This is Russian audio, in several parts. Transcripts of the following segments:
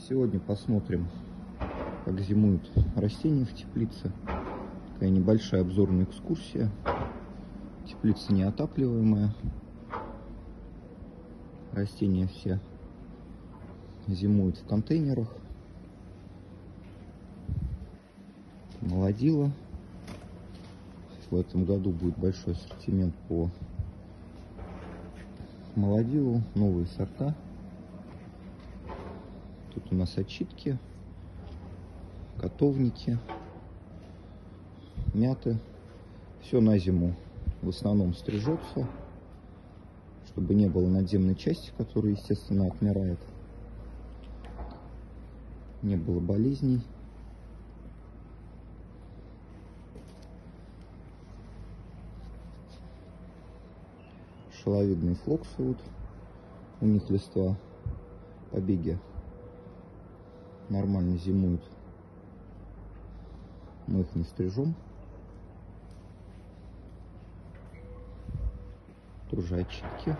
Сегодня посмотрим, как зимуют растения в теплице. Такая небольшая обзорная экскурсия. Теплица неотапливаемая. Растения все зимуют в контейнерах. Молодила. В этом году будет большой ассортимент по молодилу, новые сорта. Тут у нас очитки, котовники, мяты. Все на зиму в основном стрижется, чтобы не было надземной части, которая, естественно, отмирает. Не было болезней. Шаловидные флоксы, вот у них листва, побеги нормально зимуют. Мы их не стрижем. Тоже очитки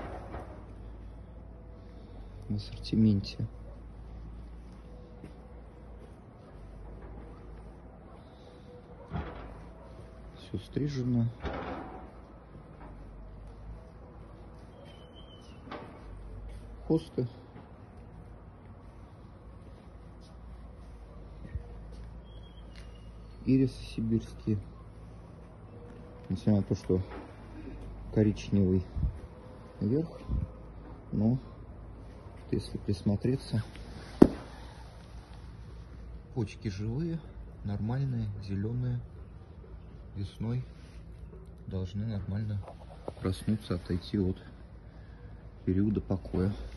в ассортименте. Все стрижено. Хосты. Ирисы сибирские. Несмотря на то, что коричневый верх, но если присмотреться, почки живые, нормальные, зеленые, весной должны нормально проснуться, отойти от периода покоя.